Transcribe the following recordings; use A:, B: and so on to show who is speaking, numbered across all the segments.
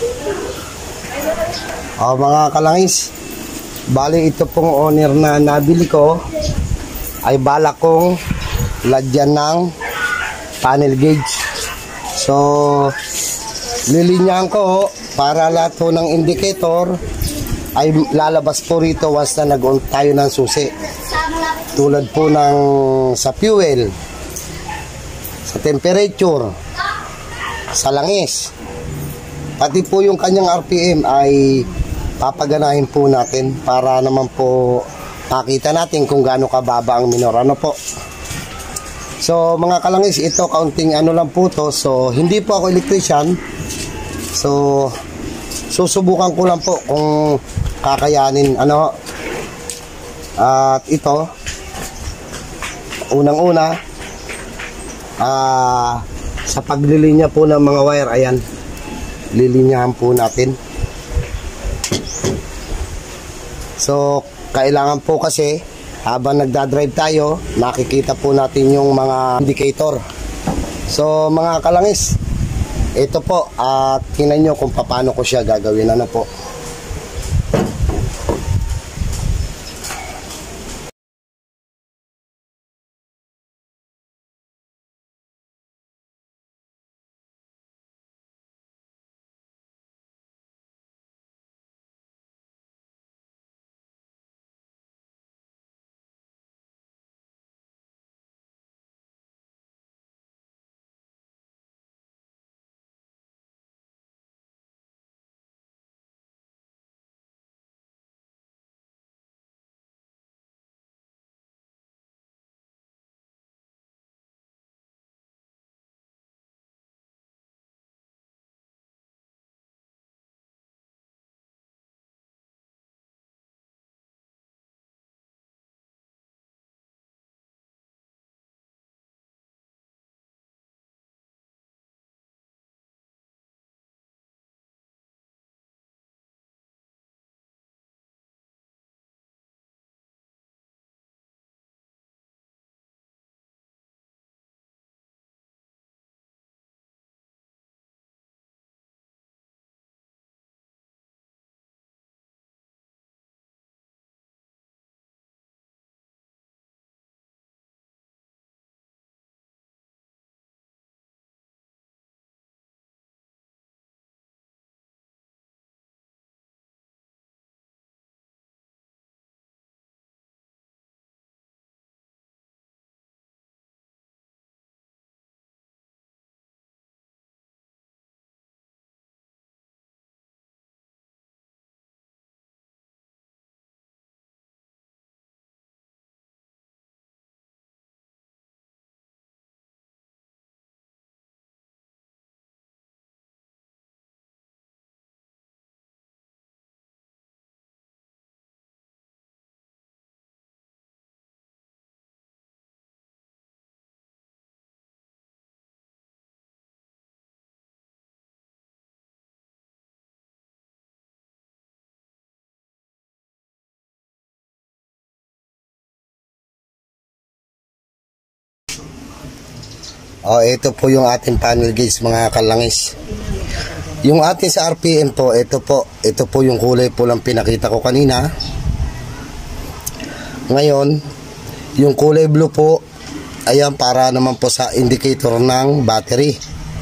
A: Mga kalangis, bali ito pong owner na nabili ko ay balak kong lagyan ng panel gauge. So lilinyahan ko para lahat po ng indicator ay lalabas po rito once na nag-on tayo ng susi. Tulad po ng sa fuel, sa temperature, sa langis, pati po yung kanyang RPM ay papaganahin po natin para naman po makita natin kung gaano kababa ang minor. Ano po? So mga kalangis, ito kaunting ano lang po to. So hindi po ako electrician. So susubukan ko lang po kung kakayanin ano. At ito unang-una sa paglilinya po ng mga wire, ayan, lilinyahan po natin. So kailangan po kasi habang nagdadrive tayo, makikita po natin yung mga indicator. So mga kalangis, ito po, at tingnan nyo kung paano ko siya gagawin. Ano po? Ito po yung ating panel gauge, mga kalangis. Yung ating sa RPM po, ito po yung kulay po lang pinakita ko kanina. Ngayon, yung kulay blue po, ayan, para naman po sa indicator ng battery.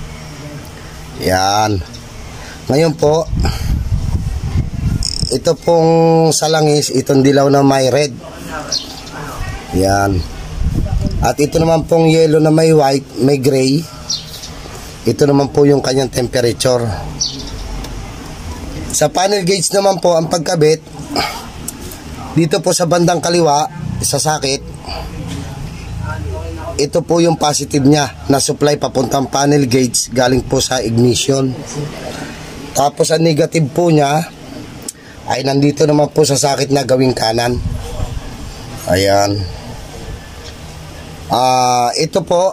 A: Yan. Ngayon po, ito pong sa langis, itong dilaw na may red. Yan. At ito naman pong yellow na may white, may gray. Ito naman po yung kanyang temperature. Sa panel gauge naman po, ang pagkabit, dito po sa bandang kaliwa, sa sakit, ito po yung positive niya na supply papuntang panel gauge galing po sa ignition. Tapos ang negative po niya ay nandito naman po sa sakit na gawing kanan. Ayan. Ito po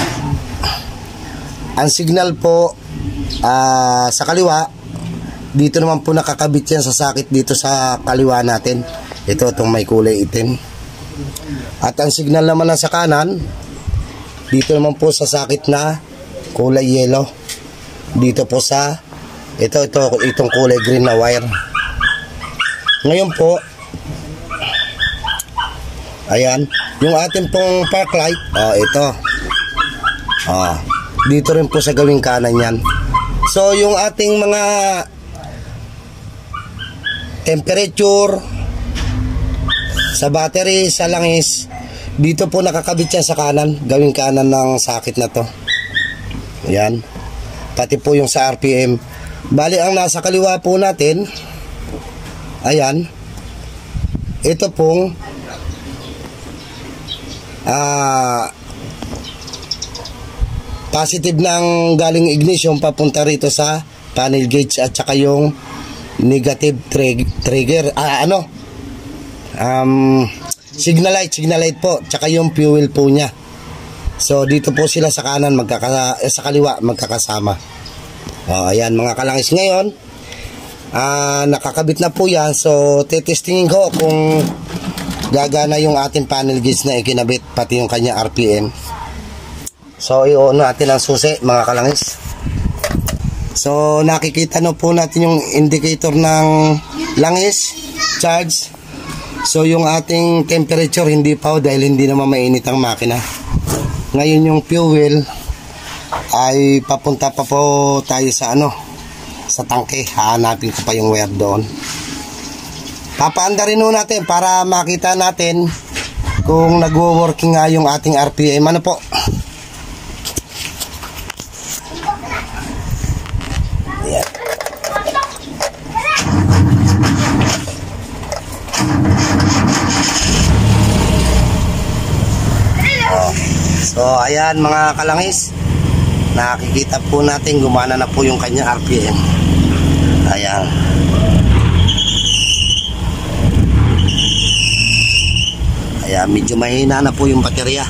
A: ang signal po sa kaliwa. Dito naman po nakakabit yan sa sakit dito sa kaliwa natin. Ito, itong may kulay itim. At ang signal naman na sa kanan, dito naman po sa sakit na kulay yellow. Dito po sa Itong kulay green na wire. Ngayon po, ayan, yung ating pong park light, ito. Dito rin po sa gawing kanan yan. So, yung ating mga temperature sa battery, sa langis, dito po nakakabit yan sa kanan, gawing kanan ng sakit na to. Ayan. Pati po yung sa RPM. Bali, ang nasa kaliwa po natin, ayan, ito pong positive ng galing ignition papunta rito sa panel gauge, at saka yung negative trigger, signal light po, tsaka yung fuel po niya. So dito po sila sa kanan sa kaliwa magkakasama. Ayan mga kalangis, ngayon nakakabit na po yan. So tetestingin ko kung gagana yung ating panel gauge na ikinabit, pati yung kanya RPM. So i-on natin ang susi mga kalangis. So nakikita na po natin yung indicator ng langis charge. So yung ating temperature hindi pa, dahil hindi naman mainit ang makina. Ngayon yung fuel ay papunta pa po tayo sa sa tangke. Hahanapin ko pa yung wire doon. Papaanda rin natin para makita natin kung nagwo-working nga yung ating RPM. Ano po? Ayan. So ayan mga kalangis, nakikita po natin gumana na po yung kanya RPM. Ayan. Ayan, medyo mahina na po yung baterya.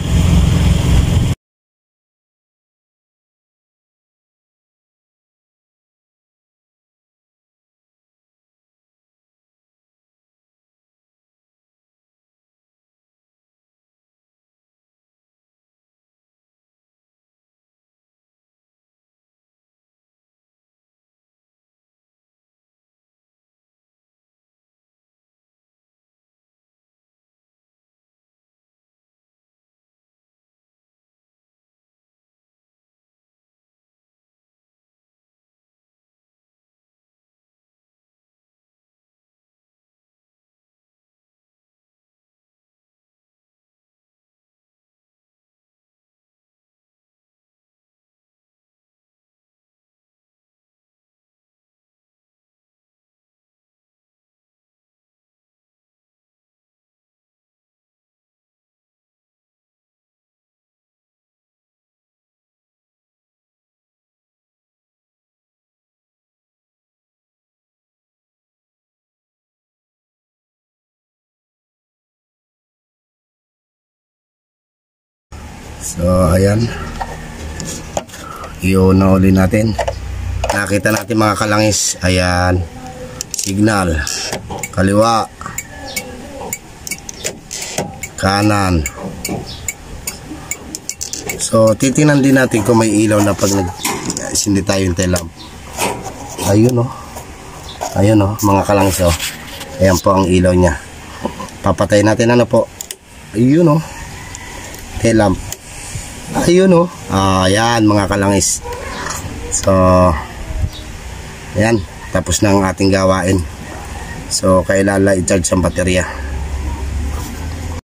A: So ayan, i-on na uli natin. Nakita natin mga kalangis, ayan, signal kaliwa, kanan. So titingnan din natin kung may ilaw na pag hindi tayo yung tail lamp. Ayun ayun mga kalangis, ayan po ang ilaw nya. Papatay natin po, ayun tail lamp. Ayun ayan mga kalangis. So ayan, tapos na ang ating gawain. So kailangan i-charge ang baterya.